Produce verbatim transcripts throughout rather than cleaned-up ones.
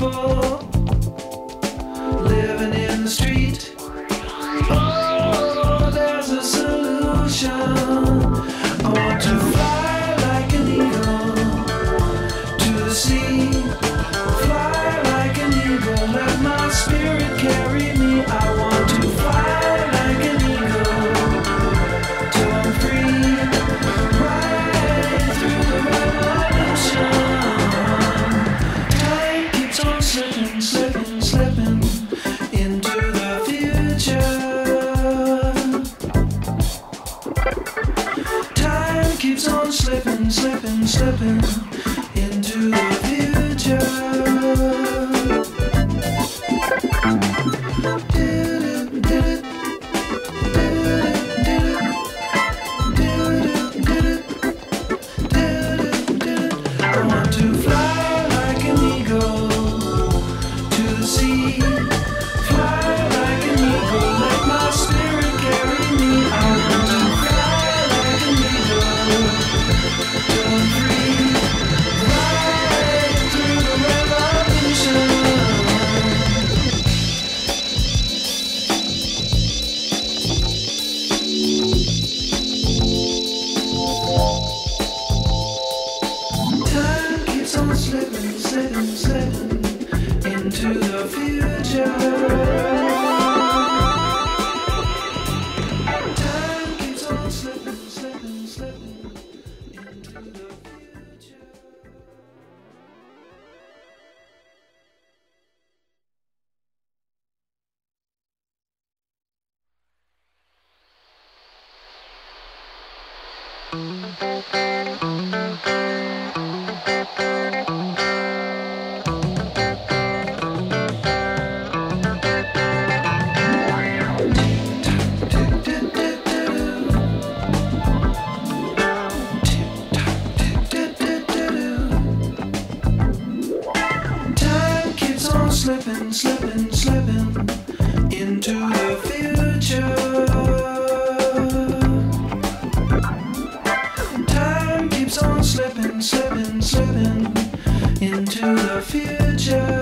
people living in the street. Oh, there's a solution. I want to fly like an eagle to the sea. Fly like an eagle, let my spirit carry me. I want to fly like an eagle till I'm free. Right through the revolution. Time keeps on slipping, slipping, slipping into the future. Time keeps on slipping, slipping, slipping into the future. I want to fly like an eagle to the sea. Fly like an eagle, let my spirit carry me. I want to fly like an eagle till I'm free. Right through the revolution. Time keeps on slipping, slipping, slipping into the future. Time keeps on slipping, slipping, slipping into the future. Time keeps on slipping, slipping, slipping into the future. Time keeps on slipping, slipping, slipping into the future.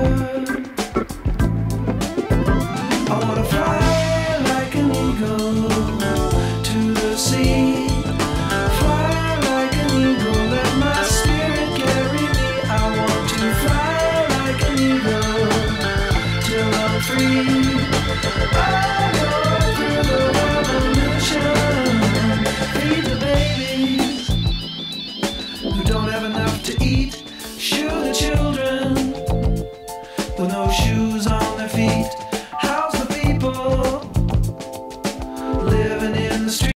I wanna fly like an eagle to the sea. Fly like an eagle, let my spirit carry me. I want to fly like an eagle till I'm free. I go through the revolution. Feed the babies who don't have enough to eat. Shoot the children